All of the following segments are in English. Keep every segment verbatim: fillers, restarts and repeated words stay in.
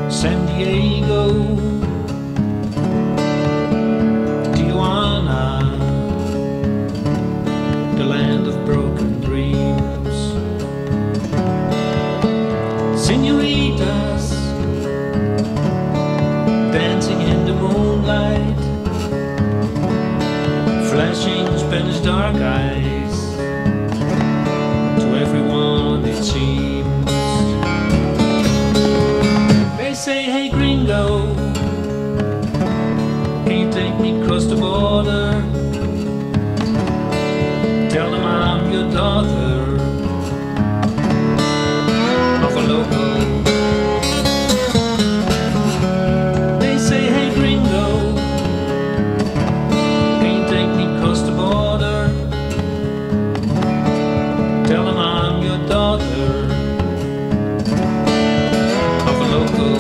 San Diego, Tijuana, the land of broken dreams. Senoritas dancing in the moonlight, flashing Spanish dark eyes to everyone it seems. They say, hey gringo, can you take me across the border? Tell them I'm your daughter of a local. They say, hey gringo, can you take me across the border? Tell them I'm your daughter of a local.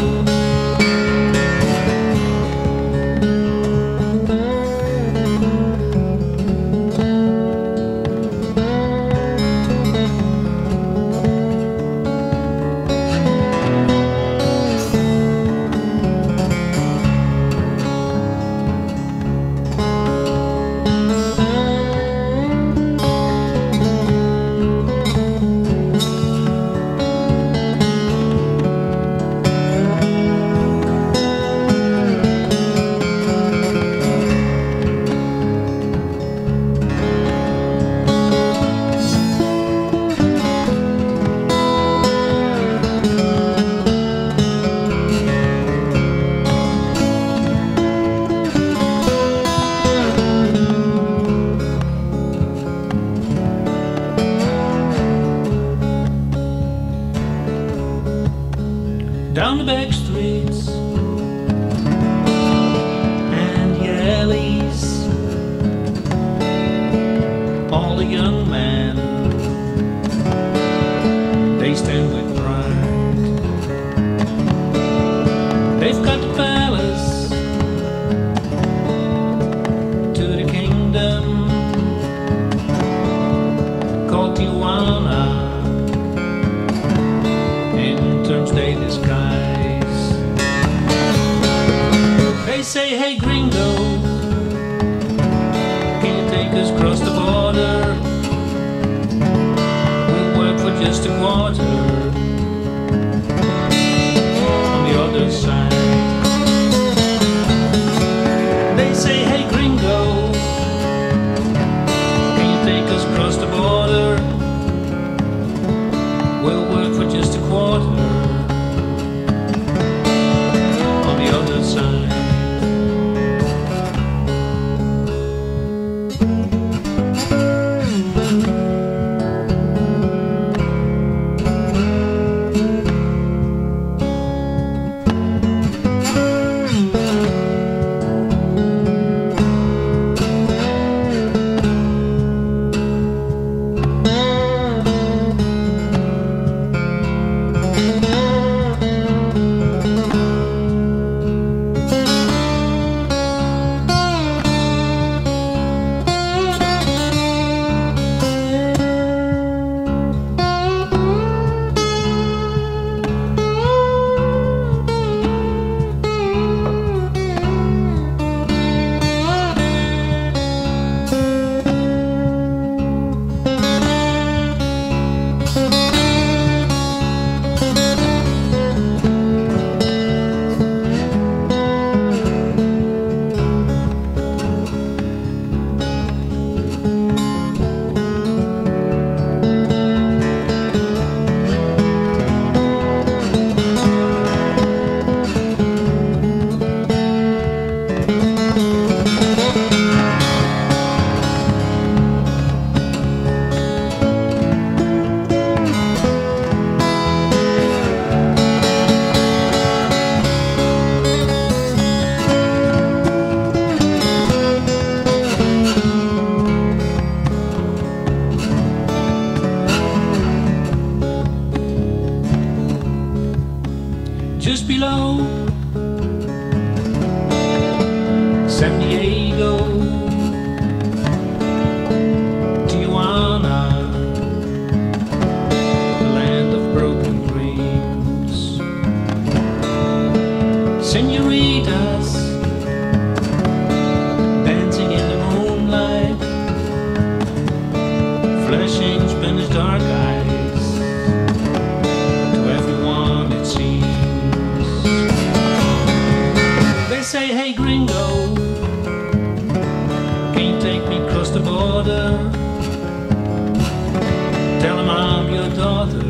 Down the back streets and the alleys, all the young men, they stand with pride. They've got the palace to the kingdom called Tijuana. In terms they disguise. They say, hey gringo, can you take us across the border? We'll work for just a quarter on the other side. They say, hey gringo, can you take us across the border? We'll work for just a quarter on the other side. Just below San Diego, Tijuana, the land of broken dreams. senoritas dancing in the moonlight, flashing Spanish dark eyes to everyone it seems. They say, hey gringo, can you take me across the border? Tell them I'm your daughter.